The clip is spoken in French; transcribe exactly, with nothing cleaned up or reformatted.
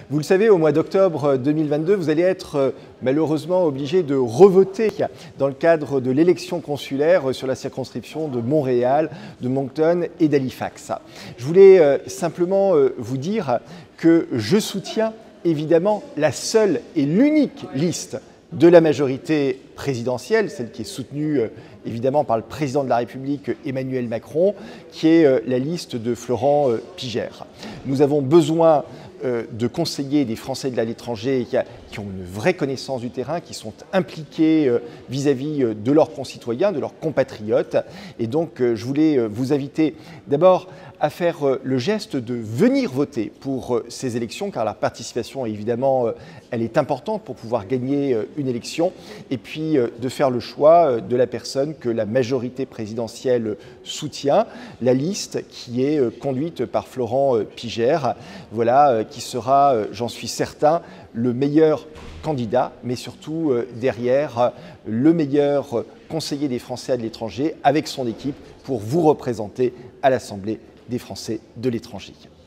Vous le savez, au mois d'octobre deux mille vingt-deux, vous allez être malheureusement obligé de revoter dans le cadre de l'élection consulaire sur la circonscription de Montréal, de Moncton et d'Halifax. Je voulais simplement vous dire que je soutiens évidemment la seule et l'unique liste de la majorité présidentielle, celle qui est soutenue euh, évidemment par le président de la République Emmanuel Macron, qui est euh, la liste de Florent euh, Pigère. Nous avons besoin euh, de conseillers des Français de l'étranger qui, qui ont une vraie connaissance du terrain, qui sont impliqués euh, vis-à-vis euh, de leurs concitoyens, de leurs compatriotes. Et donc euh, je voulais euh, vous inviter d'abord à faire euh, le geste de venir voter pour euh, ces élections, car la participation évidemment euh, elle est importante pour pouvoir gagner euh, une élection, et puis de faire le choix de la personne que la majorité présidentielle soutient, la liste qui est conduite par Florent Pigère, voilà, qui sera, j'en suis certain, le meilleur candidat, mais surtout derrière le meilleur conseiller des Français de l'étranger avec son équipe pour vous représenter à l'Assemblée des Français de l'étranger.